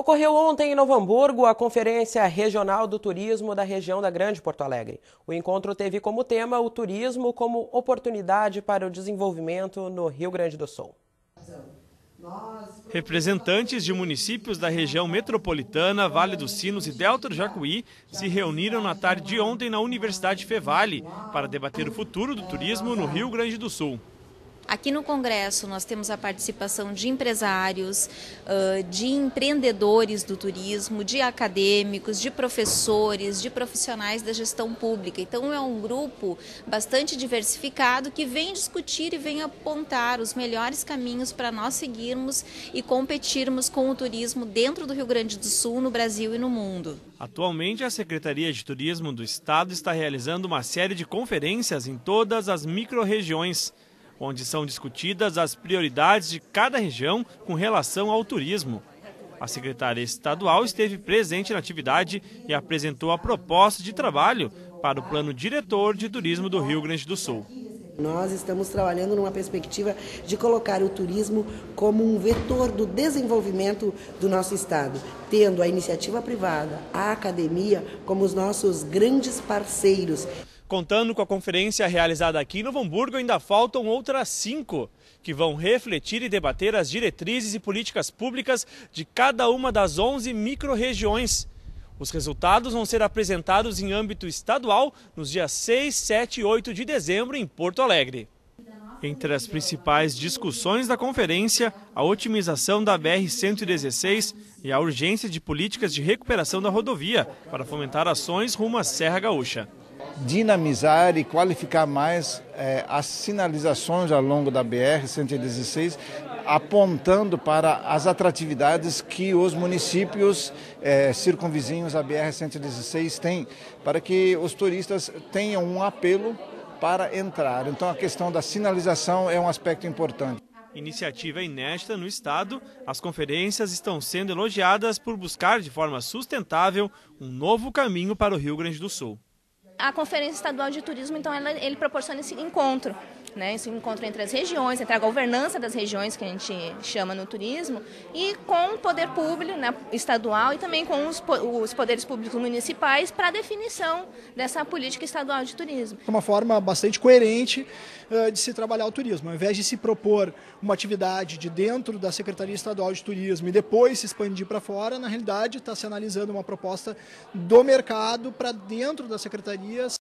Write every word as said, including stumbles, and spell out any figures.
Ocorreu ontem em Novo Hamburgo a Conferência Regional do Turismo da região da Grande Porto Alegre. O encontro teve como tema o turismo como oportunidade para o desenvolvimento no Rio Grande do Sul. Representantes de municípios da região metropolitana, Vale dos Sinos e Delta do Jacuí se reuniram na tarde de ontem na Universidade Fevale para debater o futuro do turismo no Rio Grande do Sul. Aqui no Congresso nós temos a participação de empresários, de empreendedores do turismo, de acadêmicos, de professores, de profissionais da gestão pública. Então é um grupo bastante diversificado que vem discutir e vem apontar os melhores caminhos para nós seguirmos e competirmos com o turismo dentro do Rio Grande do Sul, no Brasil e no mundo. Atualmente, a Secretaria de Turismo do Estado está realizando uma série de conferências em todas as micro-regiões, onde são discutidas as prioridades de cada região com relação ao turismo. A secretária estadual esteve presente na atividade e apresentou a proposta de trabalho para o Plano Diretor de Turismo do Rio Grande do Sul. Nós estamos trabalhando numa perspectiva de colocar o turismo como um vetor do desenvolvimento do nosso estado, tendo a iniciativa privada, a academia como os nossos grandes parceiros. Contando com a conferência realizada aqui em Novo Hamburgo, ainda faltam outras cinco, que vão refletir e debater as diretrizes e políticas públicas de cada uma das onze micro-regiões. Os resultados vão ser apresentados em âmbito estadual nos dias seis, sete e oito de dezembro em Porto Alegre. Entre as principais discussões da conferência, a otimização da B R cento e dezesseis e a urgência de políticas de recuperação da rodovia para fomentar ações rumo à Serra Gaúcha. Dinamizar e qualificar mais eh, as sinalizações ao longo da B R cento e dezesseis, apontando para as atratividades que os municípios eh, circunvizinhos à B R cento e dezesseis têm, para que os turistas tenham um apelo para entrar. Então a questão da sinalização é um aspecto importante. Iniciativa inédita no estado, as conferências estão sendo elogiadas por buscar de forma sustentável um novo caminho para o Rio Grande do Sul. A Conferência Estadual de Turismo, então, ela, ele proporciona esse encontro, né? Esse encontro entre as regiões, entre a governança das regiões, que a gente chama no turismo, e com o poder público, né, estadual e também com os, os poderes públicos municipais para a definição dessa política estadual de turismo. É uma forma bastante coerente uh, de se trabalhar o turismo. Ao invés de se propor uma atividade de dentro da Secretaria Estadual de Turismo e depois se expandir para fora, na realidade está se analisando uma proposta do mercado para dentro da Secretaria.